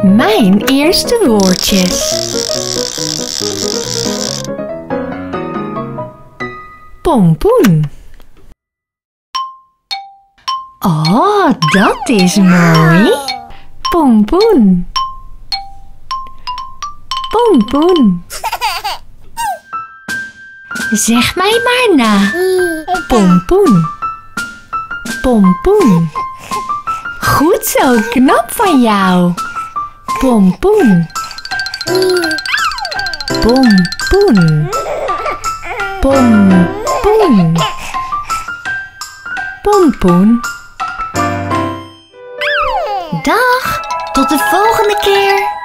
Mijn eerste woordjes. Pompoen. Oh, dat is mooi. Pompoen. Pompoen. Zeg mij maar na. Pompoen. Pompoen. Goed zo, knap van jou. Pompoen. Pompoen. Pompoen. Pompoen. Dag, tot de volgende keer.